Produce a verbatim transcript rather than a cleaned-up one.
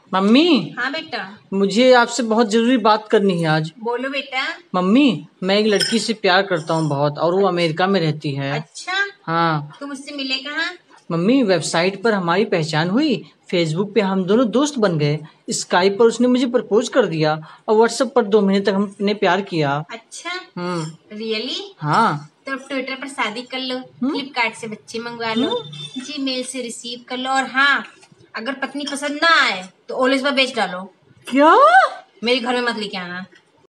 Mummy. हाँ बेटा। मुझे आपसे बहुत जरूरी बात करनी है आज। बोलो बेटा। मम्मी, मैं एक लड़की से प्यार करता हूँ बहुत, और वो अमेरिका में रहती है। अच्छा। हाँ। तुम उससे मिले कहाँ? मम्मी, वेबसाइट पर हमारी पहचान हुई, फेसबुक पे हम दोनों दोस्त बन गए, स्काइप पर उसने मुझे प्रपोज कर दिया, और व्हाट्सएप पर दो महीने तक हमने प्यार किया। अच्छा। हम्म। रियली? हाँ। तो ट्विटर पर शादी कर लो, हम्म? फ्लिपकार्ट से बच्चे मंगवा लो, हम्म? जीमेल से रिसीव कर लो, और हाँ, अगर पत्नी पसंद ना आए तो ओलेस पर बेच डालो। क्या? मेरे घर में मत लेके आना।